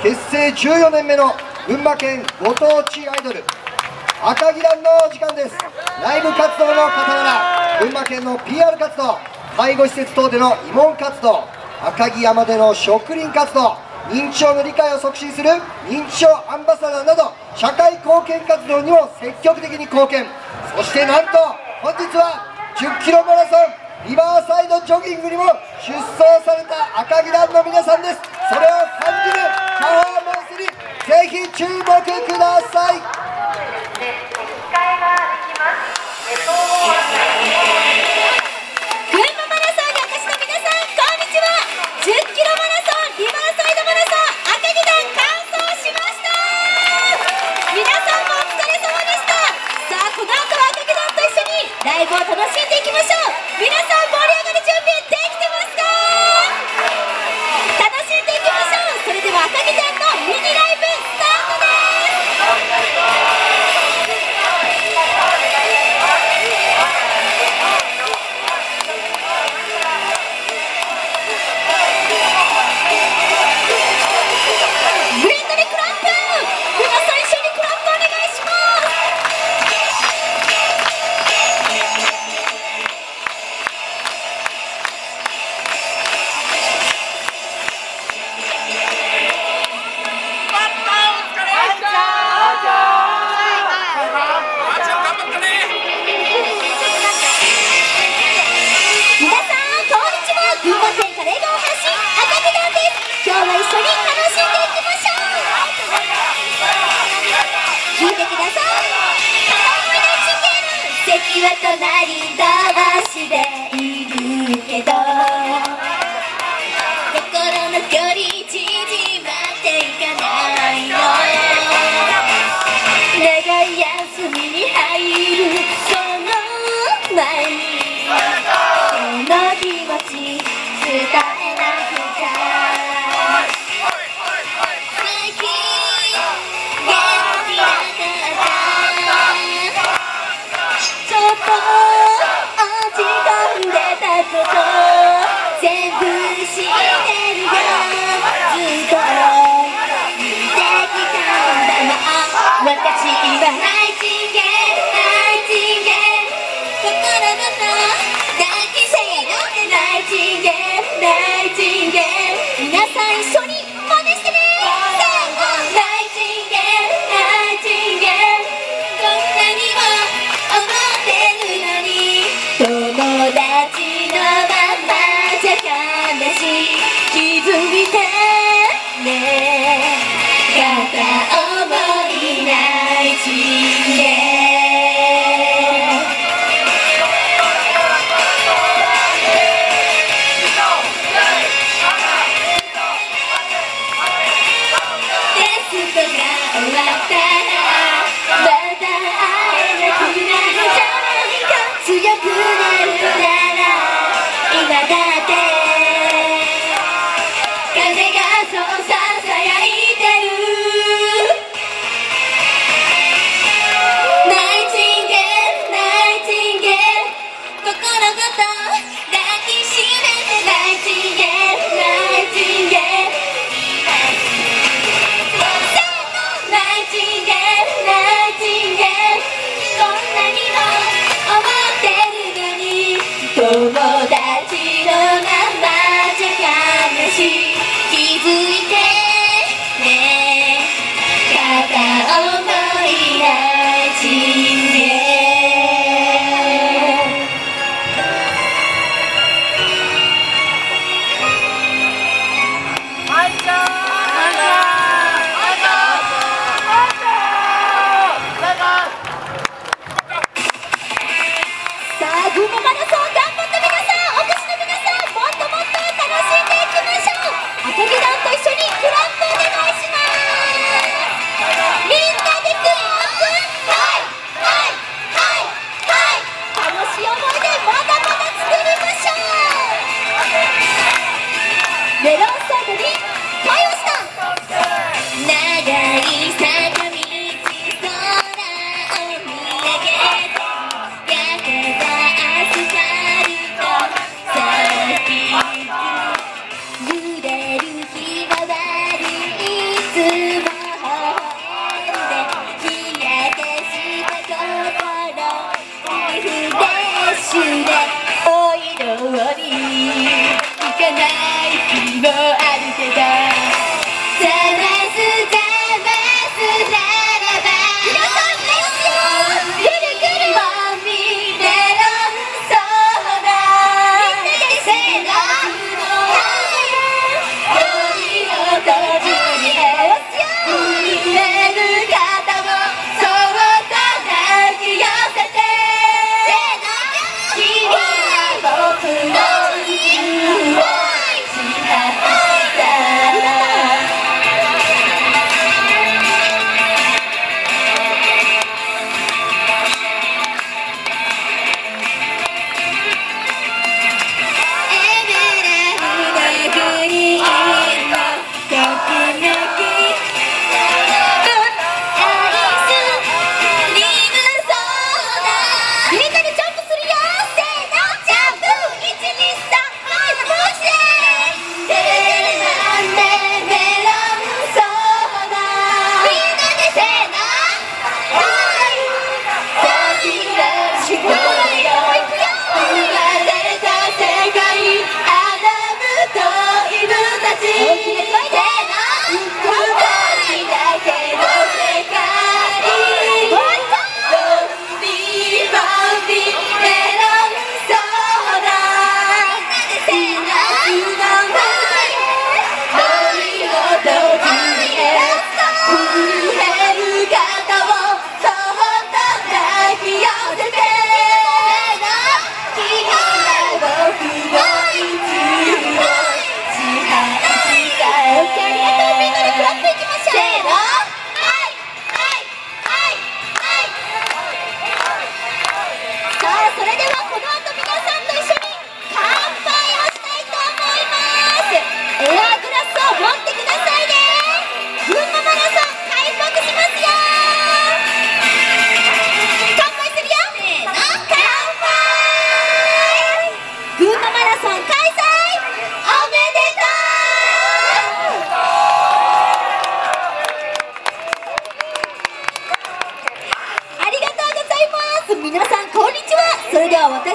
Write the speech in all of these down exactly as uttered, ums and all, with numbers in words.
結成じゅうよねんめの群馬県ご当地アイドル赤木団のお時間です。ライブ活動の傍ら群馬県の ピーアール 活動、介護施設等での慰問活動、赤城山での植林活動、認知症の理解を促進する認知症アンバサダーなど社会貢献活動にも積極的に貢献。そしてなんと本日はじゅっキロマラソンリバーサイドジョギングにも出走された赤城団の皆さんです。それを感じるパフォーマンスにぜひ注目ください。 ライブを楽しんでいきましょう。皆さん盛り上がる準備できてますか？楽しんでいきましょう。それでは赤城団のミニライブスタートです。ブレンドでクラップ、皆さん一緒にクラップお願いします。席は隣同士でいるけど心の距離縮まっていかないの。長い休みに入るその前にこの気持ち伝えなくちゃ。全部知ってるよ、ずっと見てきたんだな。私はナイチンゲール、ナイチンゲール、心ごと抱きしめてナイチンゲール、ナイチンゲール、皆さん一緒に真似してね。ナイチンゲール、ナイチンゲール、こんなにも思ってるのに友達のままじゃ悲しい。気づいてね、片思いないチンゲテストが終わったらまた会えなくなるじゃないか。強くなるなら今だって風がそうささやいてる。ナイチンゲール、ナイチンゲール、心ごと抱きしめてナイチンゲール、ナイチンゲール、ナイチンゲール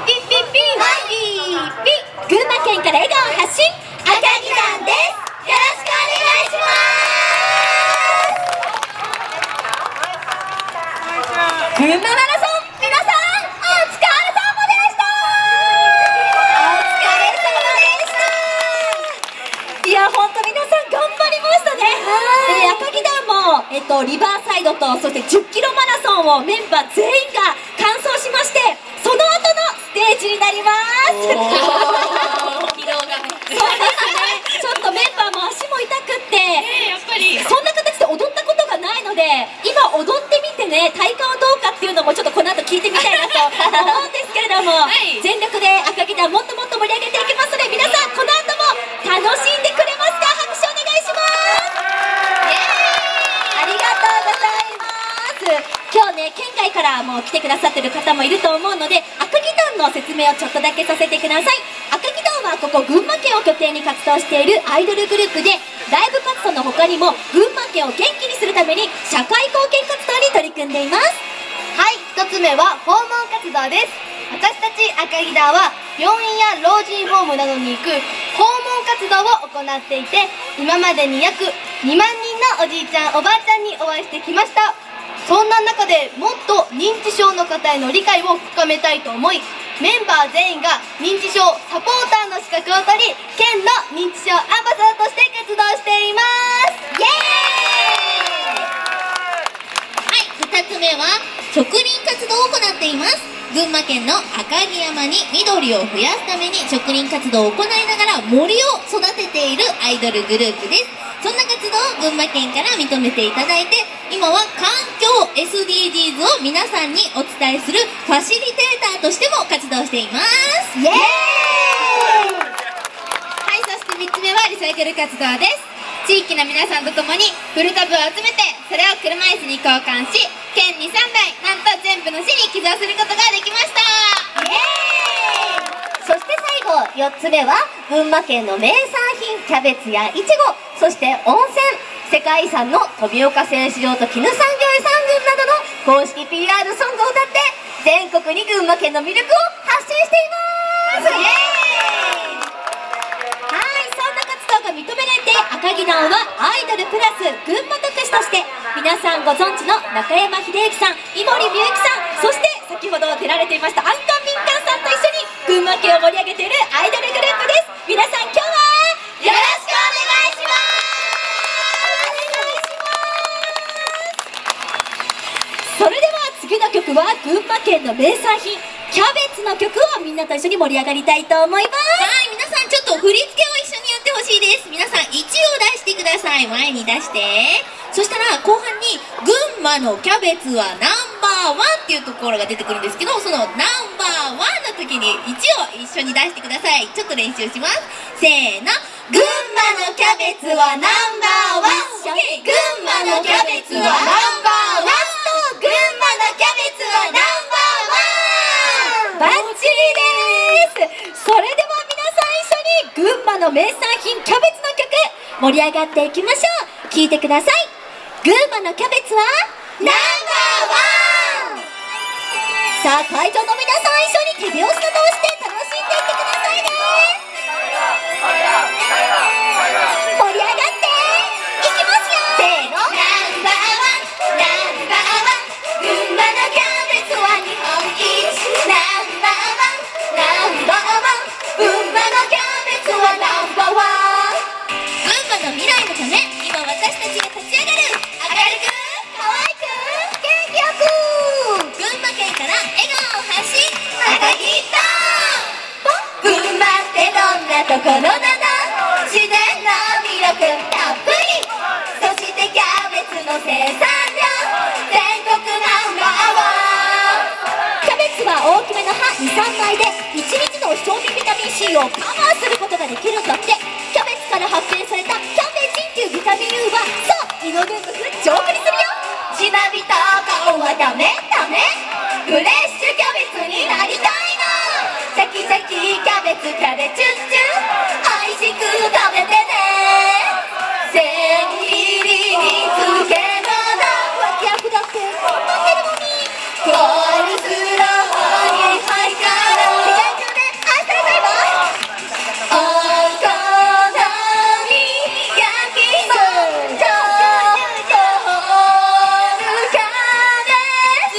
ピッピッピピッピ。群馬県から笑顔発信、赤木団です。よろしくお願いします。群馬マラソン、皆さんお疲れ様でした。お疲れ様でした。いや、本当皆さん頑張りましたね。えー、赤木団も、えっと、リバーサイドとそしてじゅっキロマラソンをメンバー全員が完走しまして、その後のステージになります。疲労がそうですね。ちょっとメンバーも足も痛くって、やっぱりそんな形で踊ったことがないので、今踊ってみてね、体感はどうかっていうのもちょっとこの後聞いてみたいなと思うんですけれども、はい、全力で赤木団もっともっと盛り上げていきますので、皆さんこの後も楽しんでくれますか？拍手お願いします。ありがとうございます。今日ね、県外からもう来てくださってる方もいると思うので、赤木団の説明をちょっとだけさせてください。赤木団はここ群馬県を拠点に活動しているアイドルグループで、ライブ活動の他にも群馬県を元気にするために社会貢献活動に取り組んでいます。 はい、一つ目は訪問活動です。私たち赤木団は病院や老人ホームなどに行く訪問活動を行っていて、今までに約にまんにんのおじいちゃんおばあちゃんにお会いしてきました。そんな中でもっと認知症の方への理解を深めたいと思い、メンバー全員が認知症サポーターの資格を取り、県の認知症アンバサダーとして活動しています。イエーイ。 はい、ふたつめは植林活動を行っています。群馬県の赤城山に緑を増やすために植林活動を行いながら森を育てているアイドルグループです。そんな活動を群馬県から認めていただいて、今は環境 エスディージーズを皆さんにお伝えするファシリテーターとしても活動しています。イエーイ。はい、そしてみっつめはリサイクル活動です。地域の皆さんと共に古株を集めて、それを車椅子に交換し、県にさんだい、なんと全部の市に寄贈することができました。イエーイ。 そして最後よっつめは群馬県の名産品キャベツやイチゴ、そして温泉、世界遺産の富岡製糸場と絹産業遺産群などの公式 ピーアール ソングを歌って全国に群馬県の魅力を発信しています。イエーイ。 はい、そんな活動が認められて、赤木団はアイドルプラス群馬特使として皆さんご存知の中山秀征さん、井森美幸さん、そして先ほど出られていましたアンカンミンカンさんと一緒に群馬県を盛り上げているアイドルグループです。皆さん今日はよろしくお願いします。それでは次の曲は群馬県の名産品キャベツの曲をみんなと一緒に盛り上がりたいと思います。はい、皆さんちょっと振り付けを一緒にやってほしいです。皆さんいちを出してください。前に出して、そしたら後半に群馬のキャベツはナンバーワンっていうところが出てくるんですけど、そのナンバーワンの時にいちを一緒に出してください。ちょっと練習します。せーの、群馬のキャベツはナンバーワン。群馬のキャベツはナンバーワン。群馬のキャベツはナンバーワン。バッチリです。それでは皆さん一緒に群馬の名産品キャベツの曲盛り上がっていきましょう。聴いてください。群馬のキャベツはナンバーワン。さあ、会場の皆さん一緒に手拍子と通して楽しんでいってくださいね。盛り上がっていきますよ。せーの、ナンバーワン、ナンバーワン。群馬のキャベツは日本一。ナンバーワン、ナンバーワン。群馬のキャベツはナンバーワン。群馬の未来のため、今私たちが立ち上がる。明るく、可愛く、元気よく。群馬県から笑顔を発信、赤木団。群馬ってどんなところなの？自然の魅力たっぷり。そしてキャベツの生産量全国ナンバーワン。キャベツは大きめの葉に、さんまいでいちにちの消費ビタミン C をカバーすることができるんだって。キャベツから発見されたキャベジンっていうビタミン U は、そう、胃の分泌浄化にするよ。しなびた顔はダメダメ。フレッシュキャベツにつかでチュッチュ美味しく食べてね千切りにつけ物脇役だって飲んでるのにコールスローにハイカラー意外とね愛されたいわお好み焼きもちょっとホールカレー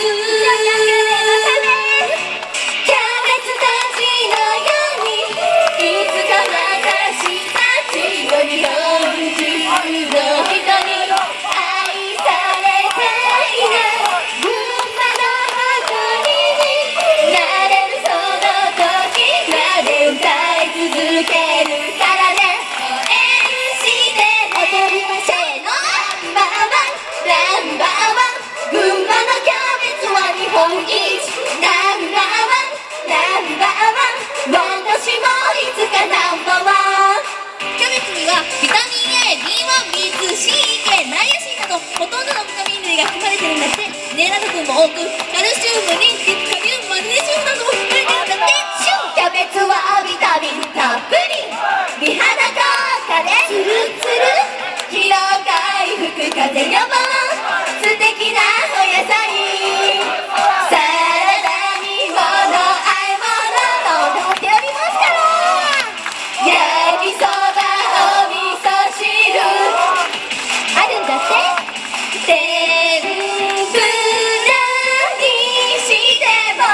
キャベツたちのようにいつか私たちよ日本中の人に愛されたいな群馬の誇りになれるその時まで歌い続けるからね応援してね踊りましょうナンバーワンナンバーワン群馬のキャベツは日本一ナンバーワンナンバーワン私もいつかナンバーワンキャベツにはビタミン A、ビーワン、ビーツー、シー、ケー、ナイアシンなどほとんどのビタミン類が含まれてるんだってネラ毒も多くカルシウム、リンチ、カリウム、マグネシウムなども含まれてるんだってキャベツはビタミンたっぷり美肌効果でツルツル疲労回復風邪予防素敵なお野菜サラダにもの和え物飲んでおりますから焼きそばお味噌汁あるんだって天ぷらにしても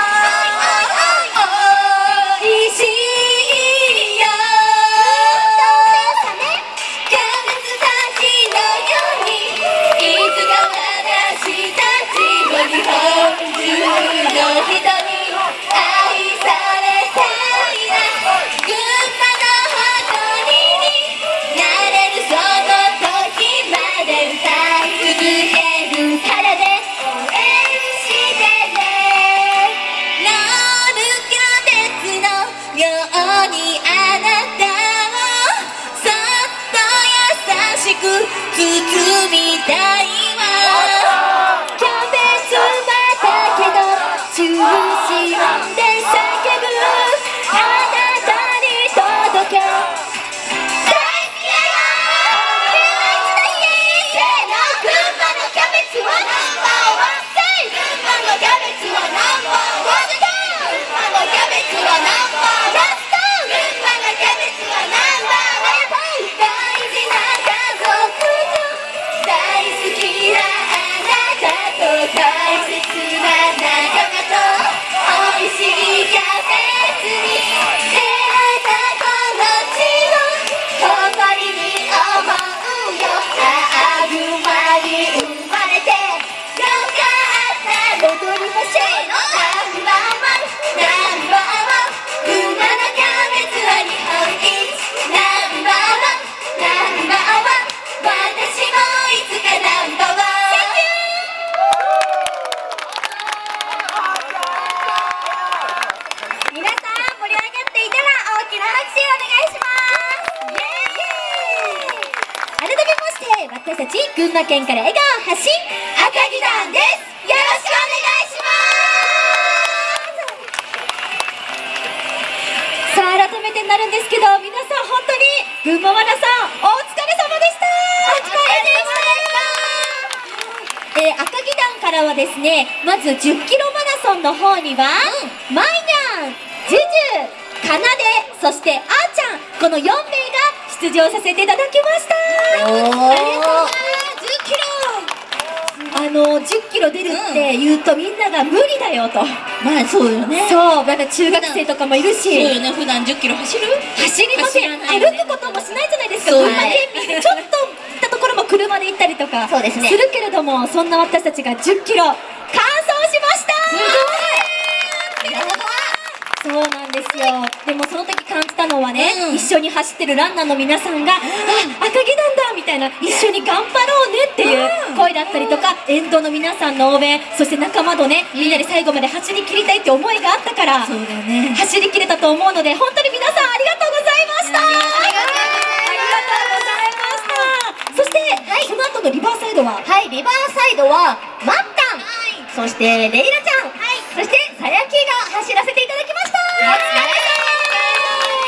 おいしいよキャベツたちのようにいつか私たちも日本中の人に愛されたいな群馬の誇りになれるその時まで歌い続けるからね応援してねロールキャベツのようにあなたをそっと優しく包みたいわキャベツ畑の中心で叫ぶあなたに届け大好きだよせーの群馬のキャベツはナンバーワン群馬のキャベツはナンバーワン群馬のキャベツはナンバーワン群馬のキャベツはナンバーワン大事な家族と大好きなあなたと大切な仲間と美味しいキャベツに出会えたこの地を誇りに思うよああ群馬に生まれてよかった戻りましょうナンバーワンナンバーワン群馬のキャベツは日本一ナンバーワンナンバーワン私もいつかナンバーワン皆さん盛り上がっていたら大きな拍手をお願いしますイエーイ改めまして私たち群馬県から笑顔発信赤木団ですよろしくお願いしますさあ改めてになるんですけど皆さん本当に群馬マラソンお疲れ様でしたお疲れ様でしたえー、赤木団からはですねまずじゅっキロマラソンの方には、うん、マイニャン、ジュジュ、かなで、そしてあーちゃんこのよんめいが出場させていただきましたありがとうございますじゅっキロあのじゅっキロ出るって言うとみんなが無理だよとまあそうよねそうまだ中学生とかもいるしそうよね普段じゅっキロ走る走りません、ね、歩くこともしないじゃないですか群馬県民でちょっと行ったところも車で行ったりとかそうですねするけれどもそんな私たちがじゅっキロ完走しましたすごいそうなんですよでもその時感じたのはね、うん、一緒に走ってるランナーの皆さんが、うん、あ、赤木なんだみたいな一緒に頑張ろうねっていう声だったりとか沿道の皆さんの応援そして仲間とねみんなで最後まで走り切りたいって思いがあったからそうだね走り切れたと思うので本当に皆さんありがとうございましたありがとうございましたそして、はい、その後のリバーサイドははいリバーサイドはマッカン、はい、そしてレイラちゃん、はい、そしてさやきが走らせていただきましたお疲れ様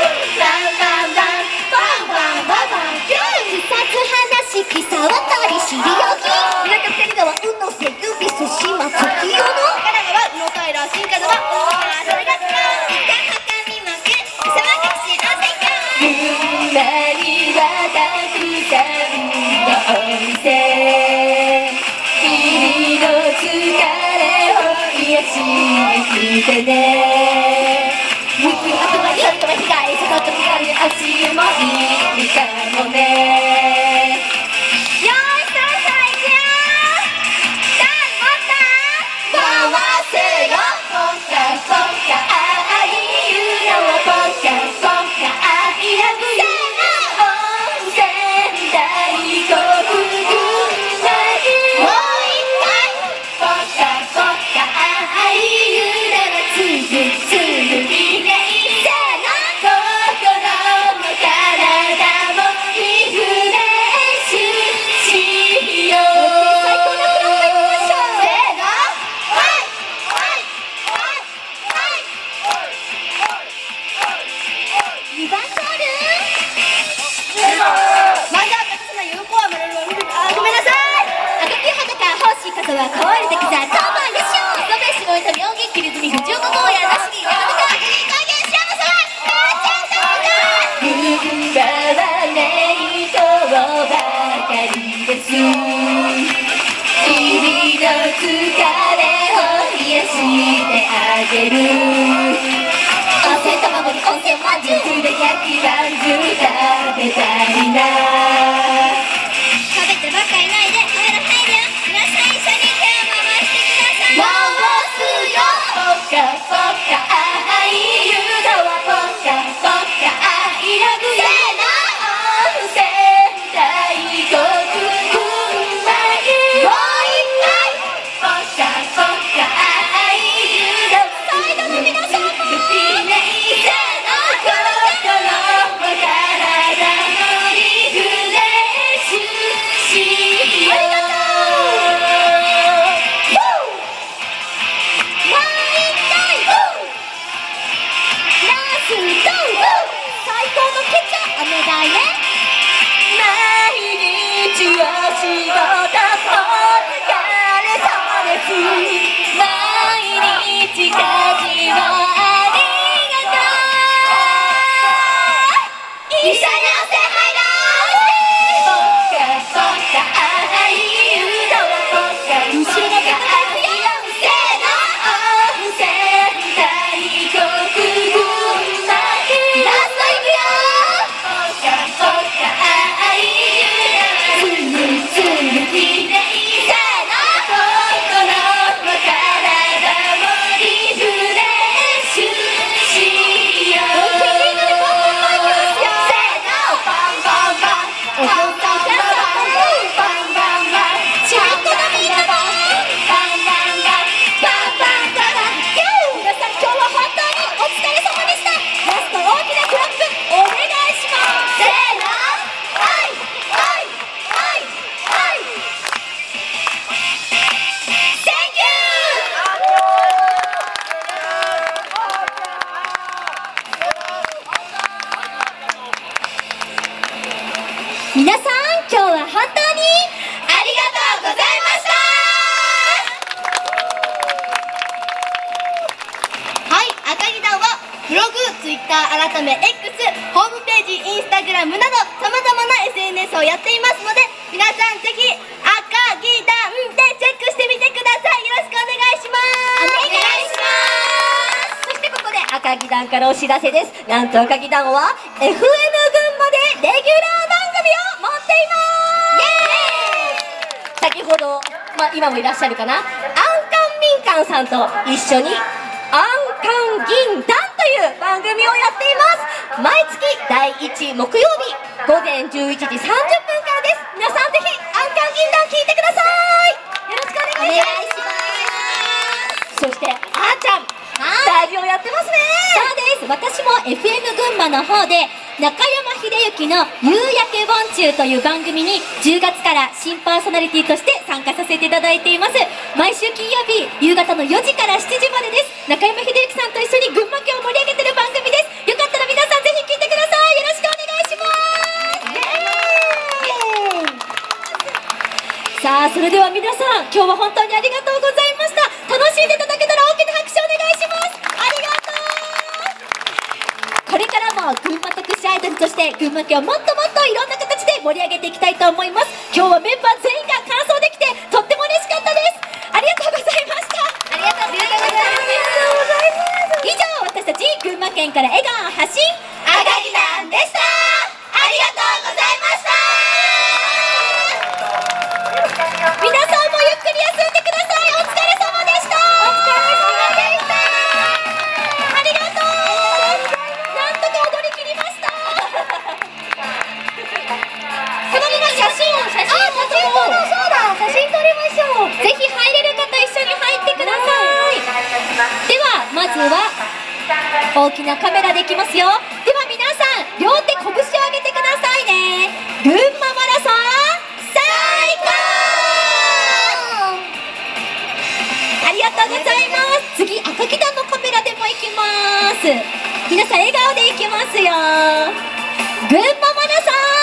てね肉頭に本当は被害その時がね足もいいかもねよーいそろそろいくよーさあもっと回せよポカポカあいいうのはポカポカあいらぶよ温泉大国群馬もう一回ポカポカあいいうのはつぶつぶリレーせーの心も体もリフレッシュしよう最高なフランス行きましょうせーのはいはいはいにばんソールまだ私の有効はあごめんなさい赤木裸欲しい方は壊れてきたターバンでしょうソベシゴイと妙義切り積み不純の坊やなしにやるかいい加減しやまさいうんばはねいとばかりです日々の疲れを癒してあげる温泉卵に温泉まんじゅうで焼きまんじゅう食べたいな食べてばっかいないでカメラ入るよ皆さん一緒に手を回してください回すよポカポカあいいうのはポカポカあいらぶせーの温泉大国群馬にもう一回ポカポカあツーゴー最高の結果お願いね。毎日お仕事お疲れ様です。毎日家事をありがとう。一緒に汗はいろう。ポッカポッカああいうのはポッカ後ろの方いくよ。せーの温泉大国群馬県ラストいくよ。ポッカポッカああいうのはつるつるきれい。せーの心も体もリフレッシュしよう。大きいのでポンポンポンいきますよ。せーのバンバンバンお父さんお母さんバンバンバンちびっこのみんなもバンバンバンバンバンバンバン。皆さん今日は本当にお疲れ様でした。ラスト大きなクラップお願いします。せーのはいはいはいはいセンキュー。皆さん今日は本当にありがとうございました。 はい、赤木団はブログ、ツイッター、改め X、ホームページ、インスタグラムなどさまざまな エスエヌエス をやっていますので、皆さんぜひ赤木団でチェックしてみてください。よろしくお願いします。 お願いします。そしてここで赤木団からお知らせです。なんと赤木団は エフエム 群馬でレギュラー番組を持っています。先ほど、まあ、今もいらっしゃるかな、アンカン民間さんと一緒にアンカン銀団という番組をやっています。毎月だいいち木曜日午前じゅういちじさんじゅっぷんからです。皆さんぜひアンカン銀団聞いてください。よろしくお願いします。そしてあーちゃんラジオやってますね。そうです。私も エフエム 群馬の方で中山秀幸の夕焼け盆中という番組にじゅうがつから新パーソナリティとして参加させていただいています。毎週金曜日夕方のよじからしちじまでです。中山秀幸さんと一緒に群馬県を盛り上げてる番組です。よかったら皆さんぜひ聞いてください。よろしくお願いします。さあそれでは皆さん今日は本当にありがとうございました。楽しんでいただけたら大きな拍手お願いします。ありがとう。これからも群馬特殊アイドルとして群馬県をもっともっといろんな形で盛り上げていきたいと思います。今日はメンバー全員が完走できてとっても嬉しかったです。ありがとうございました。ありがとうございます。以上私たち群馬県から笑顔発信赤木団でした。ありがとうございました。皆さんもゆっくり休んでください。お疲れ様でした。お疲れ様でした。ありがとう。なんとか踊り切りました。そのまま写真を写真を撮ろう。そうだ、写真撮りましょう。ぜひ入れる方一緒に入ってください。ではまずは大きなカメラでいきますよ。では皆さん両手拳を上げてくださいね。群馬マラソン最高。ありがとうございます。次赤木団のカメラでも行きます。皆さん笑顔で行きますよ。群馬マラソン